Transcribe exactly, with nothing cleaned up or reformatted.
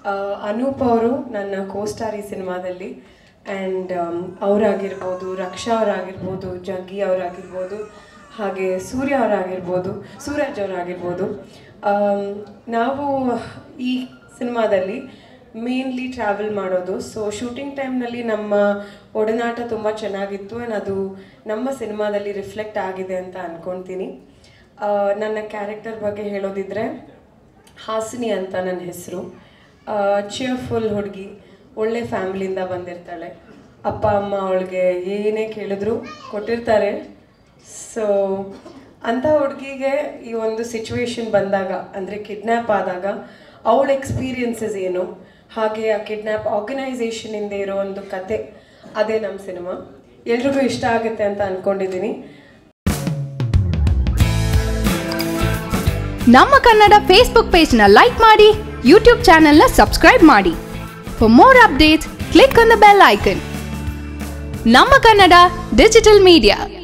ಅನೂಪ್ ಅವರು ನನ್ನ ಕೋಸ್ಟಾರ್ ಈ ಸಿನಿಮಾದಲ್ಲಿ. ಆ್ಯಂಡ್ ಅವರಾಗಿರ್ಬೋದು, ರಕ್ಷಾ ಅವರಾಗಿರ್ಬೋದು, ಜಗ್ಗಿ ಅವರಾಗಿರ್ಬೋದು, ಹಾಗೆ ಸೂರ್ಯ ಅವರಾಗಿರ್ಬೋದು, ಸೂರಜ್ ಅವರಾಗಿರ್ಬೋದು. ನಾವು ಈ ಸಿನಿಮಾದಲ್ಲಿ ಮೇನ್ಲಿ ಟ್ರಾವೆಲ್ ಮಾಡೋದು. ಸೊ ಶೂಟಿಂಗ್ ಟೈಮ್ನಲ್ಲಿ ನಮ್ಮ ಒಡನಾಟ ತುಂಬ ಚೆನ್ನಾಗಿತ್ತು ಆ್ಯಂಡ್ ಅದು ನಮ್ಮ ಸಿನಿಮಾದಲ್ಲಿ ರಿಫ್ಲೆಕ್ಟ್ ಆಗಿದೆ ಅಂತ ಅಂದ್ಕೊಳ್ತೀನಿ. ನನ್ನ ಕ್ಯಾರೆಕ್ಟರ್ ಬಗ್ಗೆ ಹೇಳೋದಿದ್ರೆ, ಹಾಸಿನಿ ಅಂತ ನನ್ನ ಹೆಸರು. ಚಿಯರ್ಫುಲ್ ಹುಡುಗಿ, ಒಳ್ಳೆ ಫ್ಯಾಮಿಲಿಯಿಂದ ಬಂದಿರ್ತಾಳೆ. ಅಪ್ಪ ಅಮ್ಮ ಅವಳಿಗೆ ಏನೇ ಕೇಳಿದ್ರು ಕೊಟ್ಟಿರ್ತಾರೆ. ಸೊ ಅಂಥ ಹುಡುಗಿಗೆ ಈ ಒಂದು ಸಿಚುವೇಶನ್ ಬಂದಾಗ, ಅಂದರೆ ಕಿಡ್ನ್ಯಾಪ್ ಆದಾಗ ಅವಳ ಎಕ್ಸ್ಪೀರಿಯನ್ಸಸ್ ಏನು, ಹಾಗೆ ಆ ಕಿಡ್ನ್ಯಾಪ್ ಆರ್ಗನೈಸೇಷನಿಂದ ಇರೋ ಒಂದು ಕತೆ, ಅದೇ ನಮ್ಮ ಸಿನಿಮಾ. ಎಲ್ರಿಗೂ ಇಷ್ಟ ಆಗುತ್ತೆ ಅಂತ ಅಂದ್ಕೊಂಡಿದ್ದೀನಿ. ನಮ್ಮ ಕನ್ನಡ ಫೇಸ್ಬುಕ್ ಪೇಜ್ನ ಲೈಕ್ ಮಾಡಿ, ಯೂಟ್ಯೂಬ್ ಚಾನೆಲ್ನ ಸಬ್ಸ್ಕ್ರೈಬ್ ಮಾಡಿ. For more updates click on the bell icon. ನಮ್ಮ ಕನ್ನಡ ಡಿಜಿಟಲ್ ಮೀಡಿಯಾ.